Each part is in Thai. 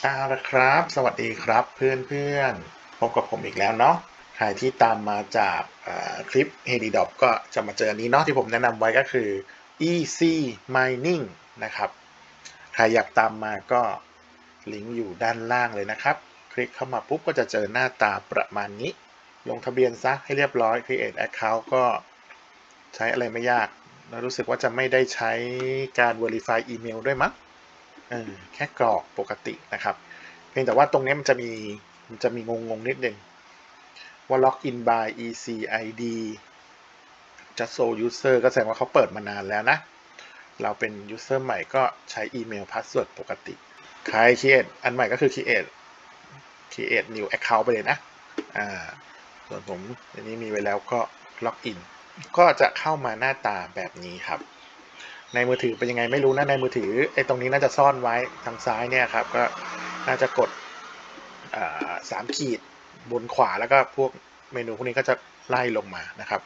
เอาละครับสวัสดีครับเพื่อนๆพบกับผมอีกแล้วเนาะใครที่ตามมาจากคลิป h e d y d o p ก็จะมาเจออันนี้เนาะที่ผมแนะนำไว้ก็คือ Easy Mining นะครับใครอยากตามมาก็ลิงก์อยู่ด้านล่างเลยนะครับคลิกเข้ามาปุ๊บก็จะเจอหน้าตาประมาณนี้ลงทะเบียนซะให้เรียบร้อย Create Account ก็ใช้อะไรไม่ยากแล้วรู้สึกว่าจะไม่ได้ใช้การ Verify อีเมลด้วยมั้งแค่กรอกปกตินะครับเพียงแต่ว่าตรงนี้มันจะมีงงนิดนึงว่า login by ECID just so user ก็แสดงว่าเขาเปิดมานานแล้วนะเราเป็น user ใหม่ก็ใช้อีเมล password ปกติใคร create อันใหม่ก็คือ create new account ไปเลยนะส่วนผมอันนี้มีไว้แล้วก็ login ก็จะเข้ามาหน้าตาแบบนี้ครับในมือถือเป็นยังไงไม่รู้นะในมือถือไอ้ตรงนี้น่าจะซ่อนไว้ทางซ้ายเนี่ยครับก็น่าจะกด3 ขีดบนขวาแล้วก็พวกเมนูพวกนี้ก็จะไล่ลงมานะครับ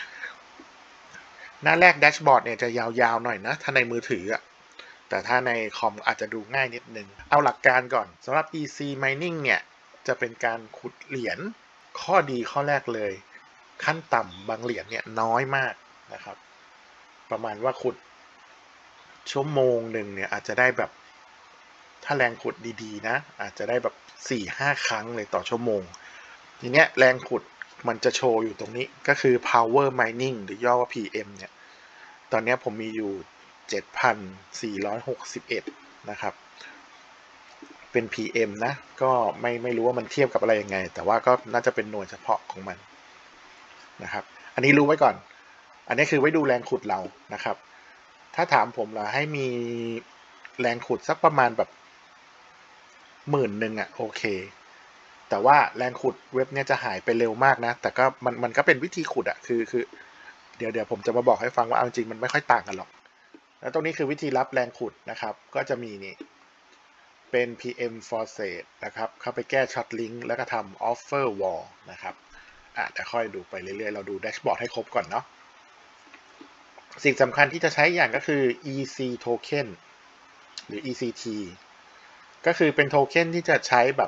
หน้าแรกแดชบอร์ดเนี่ยจะยาวๆหน่อยนะถ้าในมือถือแต่ถ้าในคอมอาจจะดูง่ายนิดนึงเอาหลักการก่อนสำหรับ Easy Mining เนี่ยจะเป็นการขุดเหรียญข้อดีข้อแรกเลยขั้นต่ำบางเหรียญเนี่ยน้อยมากนะครับประมาณว่าขุดชั่วโมงหนึ่งเนี่ยอาจจะได้แบบถ้าแรงขุดดีๆนะอาจจะได้แบบ4-5 ครั้งเลยต่อชั่วโมงทีเนี้ยแรงขุดมันจะโชว์อยู่ตรงนี้ก็คือ power mining หรือย่อว่า PM เนี่ยตอนนี้ผมมีอยู่7,461นะครับเป็น PM นะก็ไม่รู้ว่ามันเทียบกับอะไรยังไงแต่ว่าก็น่าจะเป็นหน่วยเฉพาะของมันนะครับอันนี้รู้ไว้ก่อนอันนี้คือไว้ดูแรงขุดเรานะครับถ้าถามผมล่ะให้มีแรงขุดสักประมาณแบบ10,000โอเคแต่ว่าแรงขุดเว็บเนี้ยจะหายไปเร็วมากนะแต่ก็มันก็เป็นวิธีขุดคือเดี๋ยวผมจะมาบอกให้ฟังว่าเอาจริงมันไม่ค่อยต่างกันหรอกแล้วตรงนี้คือวิธีรับแรงขุดนะครับก็จะมีนี่เป็น PM Force นะครับเข้าไปแก้ช็อตลิงก์แล้วก็ทำ Offer Wall นะครับแต่ค่อยดูไปเรื่อยๆเราดูแดชบอร์ดให้ครบก่อนเนาะสิ่งสำคัญที่จะใช้อย่างก็คือ EC Token หรือ ECT ก็คือเป็นโทเค็นที่จะใช้แบบ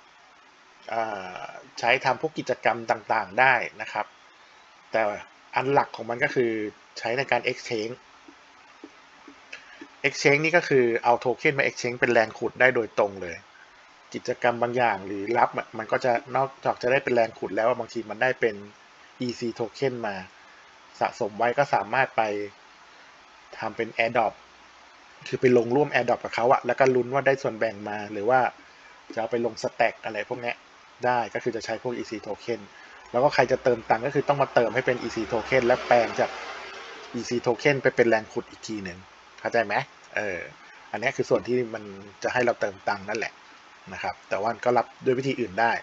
ใช้ทำพวกกิจกรรมต่างๆได้นะครับแต่อันหลักของมันก็คือใช้ในการ exchange exchange นี่ก็คือเอาโทเค็นมา exchange เป็นแรงขุดได้โดยตรงเลยกิจกรรมบางอย่างหรือรับมันก็จะนอกจากจะได้เป็นแรงขุดแล้วบางทีมันได้เป็น EC token มาสะสมไว้ก็สามารถไปทำเป็น airdrop คือไปลงร่วม airdrop กับเขาแล้วก็ลุ้นว่าได้ส่วนแบ่งมาหรือว่าจะเอาไปลงสแต็กอะไรพวกนี้ได้ก็คือจะใช้พวก EC token แล้วก็ใครจะเติมตังค์ก็คือต้องมาเติมให้เป็น EC token และแปลงจาก EC token ไปเป็นแรงขุดอีกทีหนึ่งเข้าใจไหมอันนี้คือส่วนที่มันจะให้เราเติมตังค์นั่นแหละนะครับแต่ว่าก็รับด้วยวิธีอื่นได้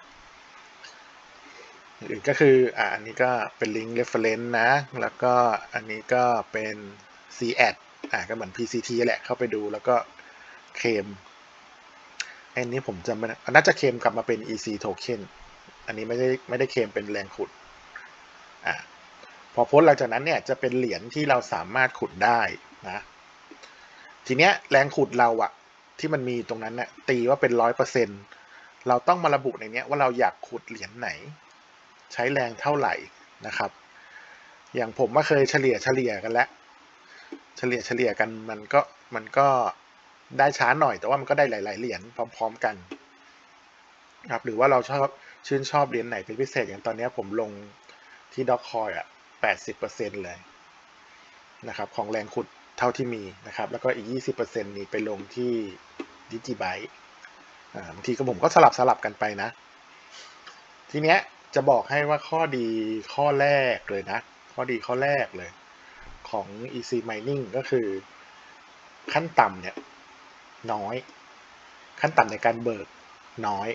อื่นก็คืออันนี้ก็เป็นลิงก์ reference นะแล้วก็อันนี้ก็เป็น CAD ก็เหมือน PCT แหละเข้าไปดูแล้วก็เคลมอันนี้ผมจำไม่ได้น่าจะเคลมกลับมาเป็น EC token อันนี้ไม่ได้เคลมเป็นแรงขุดพอพ้นหลังจากนั้นเนี่ยจะเป็นเหรียญที่เราสามารถขุดได้นะทีเนี้ยแรงขุดเราที่มันมีตรงนั้นเนี่ยตีว่าเป็น100%เราต้องมาระบุในนี้ว่าเราอยากขุดเหรียญไหนใช้แรงเท่าไหร่นะครับอย่างผมเคยเฉลี่ยกันแล้วเฉลี่ยกันมันก็ได้ช้าหน่อยแต่ว่ามันก็ได้หลายๆเหรียญพร้อมๆกันครับหรือว่าเราชื่นชอบเหรียญไหนเป็นพิเศษอย่างตอนนี้ผมลงที่ด็อกคอย80%เลยนะครับของแรงขุดเท่าที่มีนะครับแล้วก็อีก20%นี้ไปลงที่ดิจิไบต์บางทีก็ผมก็สลับกันไปนะทีเนี้ยจะบอกให้ว่าข้อดีข้อแรกเลยนะข้อดีข้อแรกเลยของ Easy Mining ก็คือขั้นต่ำเนี่ยน้อยขั้นต่ำในการเบิกน้อย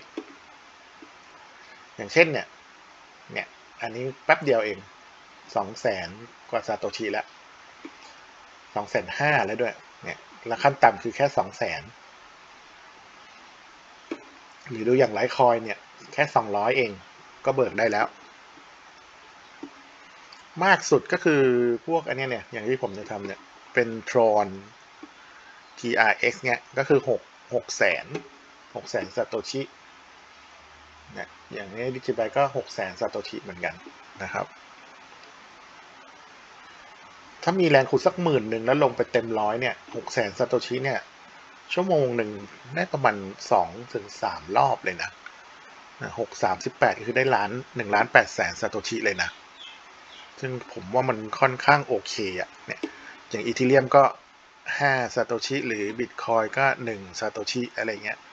อย่างเช่นเนี่ยอันนี้แป๊บเดียวเอง200,000กว่าซาโตชิแล้ว250,000แล้วด้วยเนี่ยแล้วขั้นต่ำคือแค่200,000หรือดูอย่างไลท์คอยเนี่ยแค่200เองก็เบิกได้แล้วมากสุดก็คือพวกอันนี้เนี่ยอย่างที่ผมจะทำเนี่ยเป็น Tron TRX เนี่ยก็คือ600,000 600,000 ซาโตชิเนี่ยอย่างนี้ดิจิไบก็ 600,000 ซาโตชิเหมือนกันนะครับถ้ามีแรงขุดสัก10,000แล้วลงไปเต็มร้อยเนี่ย 600,000 ซาโตชิเนี่ยชั่วโมงหนึ่งได้ประมาณ2-3 รอบเลยนะ6-3-18คือได้1,800,000 ซาโตชิเลยนะซึ่งผมว่ามันค่อนข้างโอเคอ่ะเนี่ยอย่างอีเธเรียมก็5 ซาโตชิหรือบิตคอยก็1 ซาโตชิอะไรเงี้ย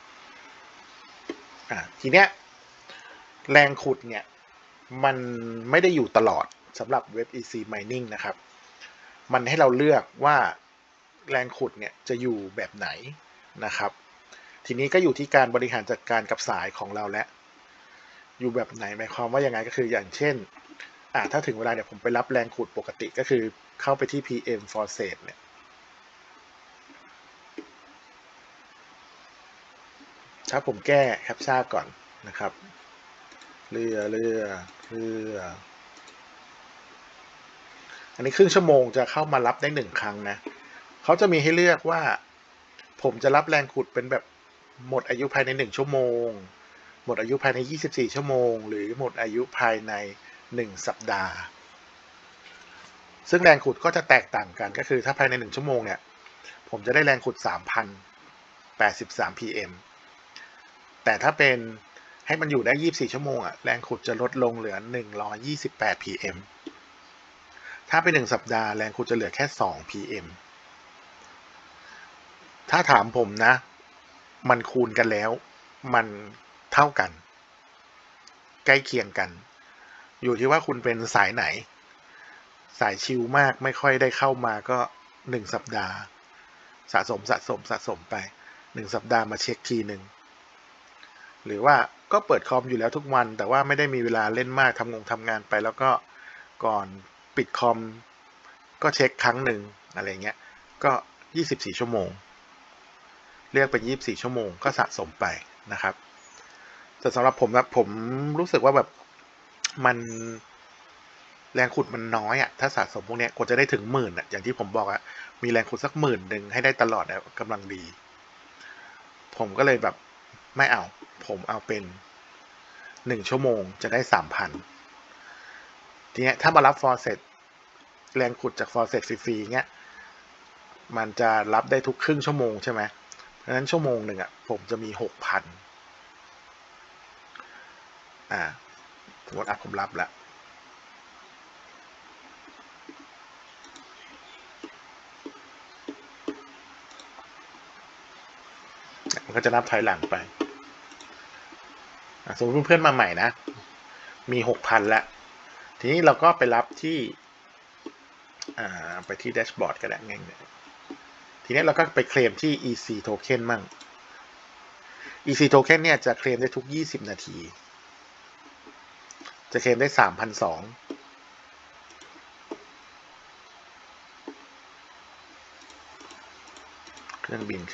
ทีเนี้ยแรงขุดเนี่ยมันไม่ได้อยู่ตลอดสำหรับเว็บ EC Mining นะครับมันให้เราเลือกว่าแรงขุดเนี่ยจะอยู่แบบไหนนะครับทีนี้ก็อยู่ที่การบริหารจัดการกับสายของเราแล้วอยู่แบบไหนหมายความว่ายังไงก็คืออย่างเช่นถ้าถึงเวลาเดี๋ยวผมไปรับแรงขุดปกติก็คือเข้าไปที่ PM Faucet เนี่ยถ้าผมแก้แคปชั่นก่อนนะครับเรืออันนี้ครึ่งชั่วโมงจะเข้ามารับได้1 ครั้งนะเขาจะมีให้เลือกว่าผมจะรับแรงขุดเป็นแบบหมดอายุภายใน1 ชั่วโมงหมดอายุภายใน24 ชั่วโมงหรือหมดอายุภายใน1 สัปดาห์ซึ่งแรงขุดก็จะแตกต่างกันก็คือถ้าภายใน1 ชั่วโมงเนี่ยผมจะได้แรงขุด 3,083 pm แต่ถ้าเป็นให้มันอยู่ได้24 ชั่วโมงแรงขุดจะลดลงเหลือ128 pm ถ้าเป็น1 สัปดาห์แรงขุดจะเหลือแค่2 pm ถ้าถามผมนะมันคูณกันแล้วมันเท่ากันใกล้เคียงกันอยู่ที่ว่าคุณเป็นสายไหนสายชิลมากไม่ค่อยได้เข้ามาก็1 สัปดาห์สะสมไป1 สัปดาห์มาเช็คทีหนึ่งหรือว่าก็เปิดคอมอยู่แล้วทุกวันแต่ว่าไม่ได้มีเวลาเล่นมากทำงานไปแล้วก็ก่อนปิดคอมก็เช็คครั้งหนึ่งอะไรเงี้ยก็24 ชั่วโมงเรียกเป็น24 ชั่วโมงก็สะสมไปนะครับแต่สำหรับผมนะผมรู้สึกว่าแบบมันแรงขุดมันน้อยถ้าสะสมพวกนี้กว่าจะได้ถึง10,000อย่างที่ผมบอกมีแรงขุดสัก10,000ให้ได้ตลอดกำลังดีผมก็เลยแบบไม่เอาผมเอาเป็น1 ชั่วโมงจะได้ 3,000ทีนี้ถ้ามารับฟอร์เซตแรงขุดจากฟอร์เซตฟรีๆเงี้ยมันจะรับได้ทุกครึ่งชั่วโมงใช่ไหมเพราะฉะนั้นชั่วโมงหนึ่งผมจะมี 6,000สมมติผมรับแล้วมันก็จะนับถอยหลังไปสมมติเพื่อนมาใหม่นะมี 6,000แล้วทีนี้เราก็ไปรับที่ไปที่แดชบอร์ดก็ได้ง่ายๆทีนี้เราก็ไปเคลมที่ EC Token มั่ง EC Token เนี่ยจะเคลมได้ทุก20 นาทีจะเคลมได้ 3,200เครื่องบิน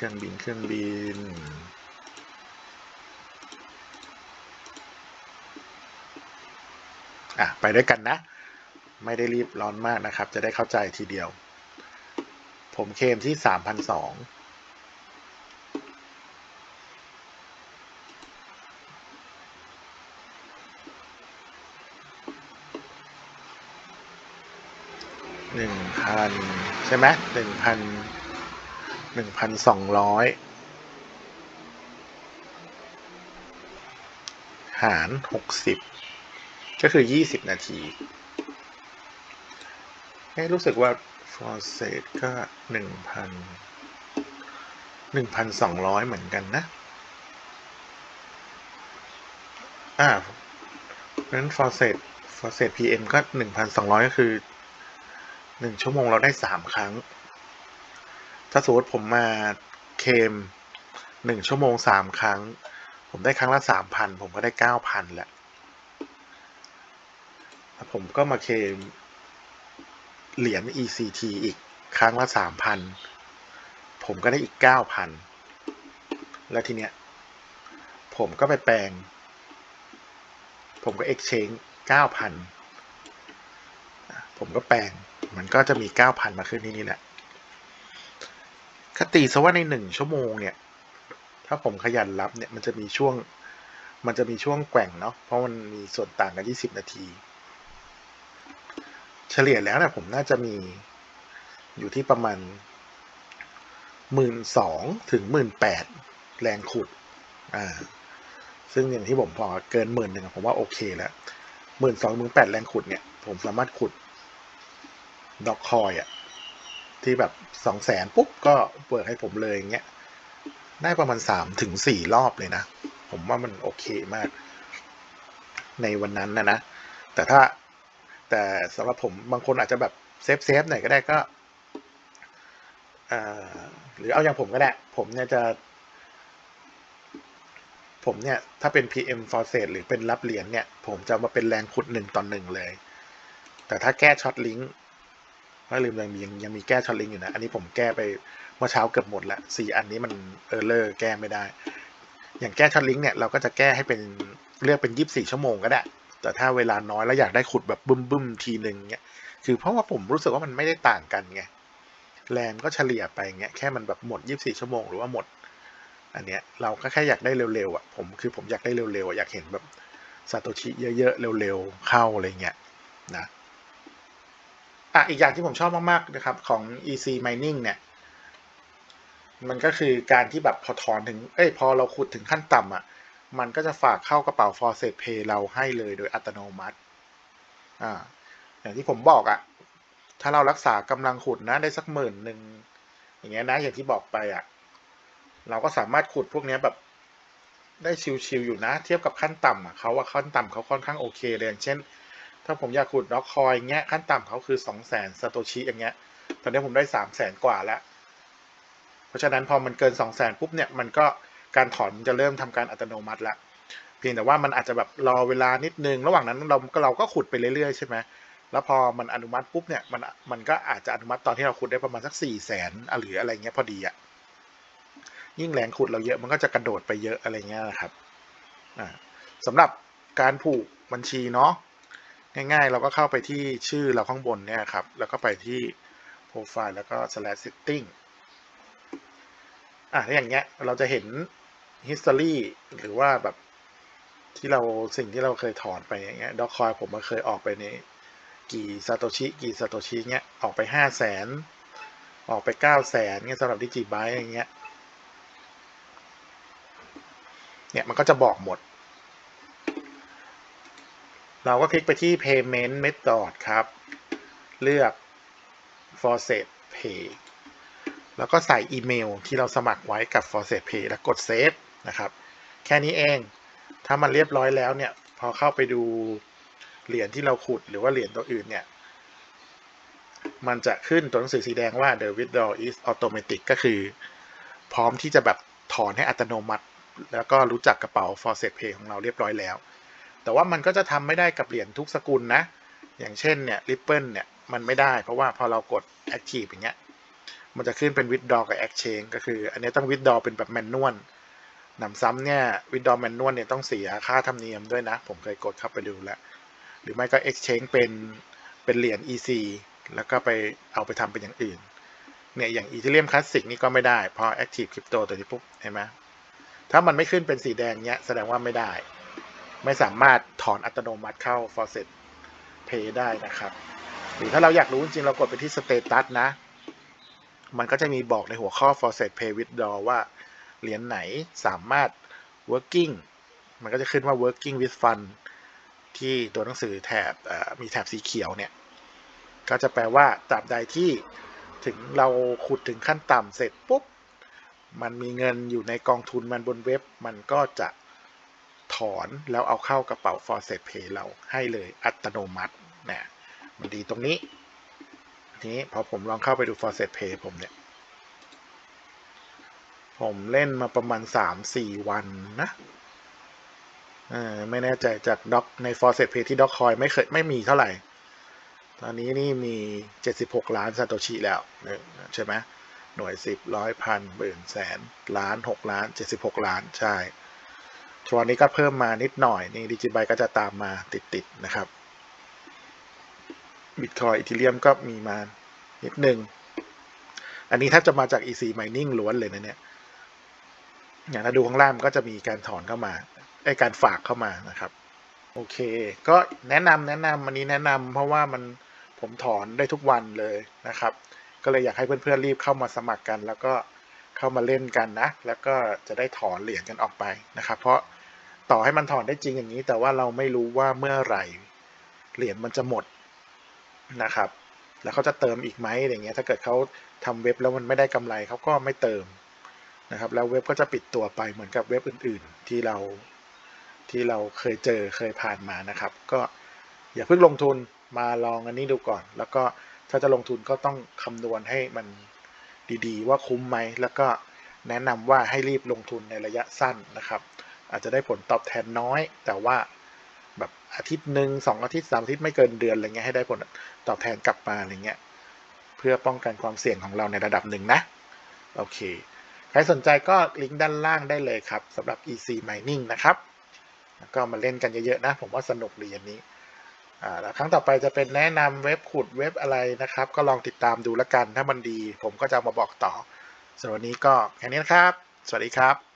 ไปด้วยกันนะไม่ได้รีบร้อนมากนะครับจะได้เข้าใจทีเดียวผมเคลมที่ 3,200ใช่ไหม1,200หาร60ก็คือ20 นาทีรู้สึกว่าฟอร์เซตก็1,200เหมือนกันนะนั้นฟอร์เซต PM ก็1,200ก็คือ1 ชั่วโมงเราได้3 ครั้งถ้าสมมติผมมาเคลม1 ชั่วโมง3 ครั้งผมได้ครั้งละ 3,000 ผมก็ได้ 9,000 แล้วผมก็มาเคลมเหรียญ ECT อีกครั้งละ 3,000 ผมก็ได้อีก 9,000 แล้วทีเนี้ยผมก็ไปแปลงผมก็ exchange 9,000 ผมก็แปลงมันก็จะมี 9,000 มาขึ้นที่นี่แหละคติซะว่าใน1 ชั่วโมงเนี่ยถ้าผมขยันรับเนี่ยมันจะมีช่วงแกว่งเนาะเพราะมันมีส่วนต่างกัน20 นาทีเฉลี่ยแล้วเนี่ยผมน่าจะมีอยู่ที่ประมาณ12,000 ถึง 18,000 แรงขุดซึ่งอย่างที่ผมพอเกิน10,000ผมว่าโอเคแล้ว12,000 18,000 แรงขุดเนี่ยผมสามารถขุดด็อกคอยที่แบบ200,000ปุ๊บก็เปิดให้ผมเลยอย่างเงี้ยได้ประมาณ3 ถึง 4 รอบเลยนะผมว่ามันโอเคมากในวันนั้นนะแต่สำหรับผมบางคนอาจจะแบบเซฟหน่อยก็ได้ก็หรือเอาอย่างผมก็ได้ผมเนี่ยถ้าเป็น PM Faucet หรือเป็นรับเหรียญเนี่ยผมจะมาเป็นแรงขุด1:1เลยแต่ถ้าแก้ช็อตลิงก์ไม่ลืมยังมีแก้ช็อตลิงก์อยู่นะอันนี้ผมแก้ไปเมื่อเช้าเกือบหมดละ4 อันนี้มันเออร์เลอร์แก้ไม่ได้อย่างแก้ช็อตลิงก์เนี่ยเราก็จะแก้ให้เป็นเลือกเป็น24 ชั่วโมงก็ได้แต่ถ้าเวลาน้อยแล้วอยากได้ขุดแบบบึ้มทีนึงเนี่ยคือเพราะว่าผมรู้สึกว่ามันไม่ได้ต่างกันไงแรงก็เฉลี่ยไปเงี้ยแค่มันแบบหมด24 ชั่วโมงหรือว่าหมดอันเนี้ยเราก็แค่อยากได้เร็วๆผมอยากได้เร็วๆอยากเห็นแบบซาโตชิเยอะๆเร็วๆเข้าอะไรเงี้ยนะอีกอย่างที่ผมชอบมากๆนะครับของ EC Mining เนี่ยมันก็คือการที่แบบพอถอนถึงพอเราขุดถึงขั้นต่ำมันก็จะฝากเข้ากระเป๋า Faucet Pay เราให้เลยโดยอัตโนมัติอย่างที่ผมบอกถ้าเรารักษากำลังขุดนะได้สัก10,000อย่างเงี้ยนะอย่างที่บอกไปเราก็สามารถขุดพวกนี้แบบได้ชิวๆอยู่นะเทียบกับขั้นต่ำเขาขั้นต่ำเขาค่อนข้างโอเคเลยอย่างเช่นถ้าผมอยากขุดด็อกคอยเงี้ยขั้นต่ำเขาคือ200,000 ซาโตชิอย่างเงี้ยตอนนี้ผมได้300,000 กว่าแล้วเพราะฉะนั้นพอมันเกิน200,000ปุ๊บเนี่ยมันก็การถอนจะเริ่มทำการอัตโนมัติละเพียงแต่ว่ามันอาจจะแบบรอเวลานิดนึงระหว่างนั้นเราก็ขุดไปเรื่อยๆใช่ไหมแล้วพอมันอนุมัติปุ๊บเนี่ยมันก็อาจจะอนุมัติตอนที่เราขุดได้ประมาณสัก400,000หรืออะไรเงี้ยพอดียิ่งแรงขุดเราเยอะมันก็จะกระโดดไปเยอะอะไรเงี้ยนะครับสำหรับการผูกบัญชีเนาะง่ายๆเราก็เข้าไปที่ชื่อเราข้างบนเนี่ยครับแล้วก็ไปที่โปรไฟล์แล้วก็ slash setting อย่างเงี้ยเราจะเห็น history หรือว่าแบบสิ่งที่เราเคยถอนไปอย่างเงี้ยด็อกคอยผมมาเคยออกไปในกี่ซาโตชิเงี้ยออกไป500,000ออกไป900,000เงี้ยสำหรับดิจิไบต์อย่างเงี้ยเนี่ยมันก็จะบอกหมดเราก็คลิกไปที่ payment method ครับเลือก Faucet Pay แล้วก็ใส่อีเมลที่เราสมัครไว้กับ Faucet Pay แล้วกด Save นะครับแค่นี้เองถ้ามันเรียบร้อยแล้วเนี่ยพอเข้าไปดูเหรียญที่เราขุดหรือว่าเหรียญตัวอื่นเนี่ยมันจะขึ้นตัวหนังสือสีแดงว่า the withdrawal is automatic ก็คือพร้อมที่จะแบบถอนให้อัตโนมัติแล้วก็รู้จักกระเป๋า Faucet Pay ของเราเรียบร้อยแล้วแต่ว่ามันก็จะทำไม่ได้กับเหรียญทุกสกุลนะอย่างเช่นเนี่ย Ripple เนี่ยมันไม่ได้เพราะว่าพอเรากด active อย่างเงี้ยมันจะขึ้นเป็น withdraw กับ exchange ก็คืออันนี้ต้อง withdraw เป็นแบบ manual หนำซ้ำเนี่ย withdraw manual เนี่ยต้องเสียค่าธรรมเนียมด้วยนะผมเคยกดเข้าไปดูแล้วหรือไม่ก็ exchange เป็นเหรียญ EC แล้วก็ไปเอาไปทำเป็นอย่างอื่นเนี่ยอย่าง Ethereum Classic นี่ก็ไม่ได้พอ Active Crypto ตัวนี้ปุ๊บเห็นไหมถ้ามันไม่ขึ้นเป็นสีแดงเนี้ยแสดงว่าไม่ได้ไม่สามารถถอนอัตโนมัติเข้า Faucet Pay ได้นะครับหรือถ้าเราอยากรู้จริงๆเรากดไปที่ Status นะมันก็จะมีบอกในหัวข้อ Faucet Pay Withdraw ว่าเหรียญไหนสามารถ working มันก็จะขึ้นว่า working with fund ที่ตัวหนังสือแถบมีแถบสีเขียวเนี่ยก็จะแปลว่าตราบใดที่ถึงเราขุดถึงขั้นต่ำเสร็จปุ๊บมันมีเงินอยู่ในกองทุนมันบนเว็บมันก็จะถอนแล้วเอาเข้ากระเป๋า Faucet Pay เราให้เลยอัตโนมัตินะมันดีตรงนี้ทีนี้พอผมลองเข้าไปดู Faucet Pay ผมเนี่ยผมเล่นมาประมาณ 3-4 วันนะไม่แน่ใจจากด็อกใน Faucet Pay ที่ด็อกคอยไม่มีเท่าไหร่ตอนนี้นี่มี76 ล้านซาโตชิแล้วใช่ไหมหน่วย10 100 พันหมื่นแสนล้าน6 ล้าน76 ล้านใช่ทัวร์นี้ก็เพิ่มมานิดหน่อยนี่ดิจิไบก็จะตามมาติดนะครับบิตคอยอีเธเรียมก็มีมานิดนึงอันนี้ถ้าจะมาจาก EC Mining ล้วนเลยนะเนี่ยอย่างถ้าดูข้างล่างก็จะมีการถอนเข้ามาการฝากเข้ามานะครับโอเคก็แนะนำอันนี้แนะนำเพราะว่าผมถอนได้ทุกวันเลยนะครับก็เลยอยากให้เพื่อนๆรีบเข้ามาสมัครกันแล้วก็เข้ามาเล่นกันนะแล้วก็จะได้ถอนเหรียญกันออกไปนะครับเพราะต่อให้มันถอนได้จริงอย่างนี้แต่ว่าเราไม่รู้ว่าเมื่อไหร่เหรียญมันจะหมดนะครับแล้วเขาจะเติมอีกไหมอย่างเงี้ยถ้าเกิดเขาทำเว็บแล้วมันไม่ได้กำไรเขาก็ไม่เติมนะครับแล้วเว็บก็จะปิดตัวไปเหมือนกับเว็บอื่นๆที่เราเคยผ่านมานะครับก็อย่าเพิ่งลงทุนมาลองอันนี้ดูก่อนแล้วก็ถ้าจะลงทุนก็ต้องคำนวณให้มันดีๆว่าคุ้มไหมแล้วก็แนะนำว่าให้รีบลงทุนในระยะสั้นนะครับอาจจะได้ผลตอบแทนน้อยแต่ว่าแบบอาทิตย์หนึ่ง2 อาทิตย์3 อาทิตย์ไม่เกินเดือนอะไรเงี้ยให้ได้ผลตอบแทนกลับมาอะไรเงี้ยเพื่อป้องกันความเสี่ยงของเราในระดับหนึ่งนะโอเคใครสนใจก็ลิงก์ด้านล่างได้เลยครับสำหรับ EC Mining นะครับแล้วก็มาเล่นกันเยอะๆนะผมว่าสนุกดีอันนี้แล้วครั้งต่อไปจะเป็นแนะนำเว็บขุดเว็บอะไรนะครับก็ลองติดตามดูแล้วกันถ้ามันดีผมก็จะมาบอกต่อสำหรับวันนี้ก็แค่นี้นะครับสวัสดีครับ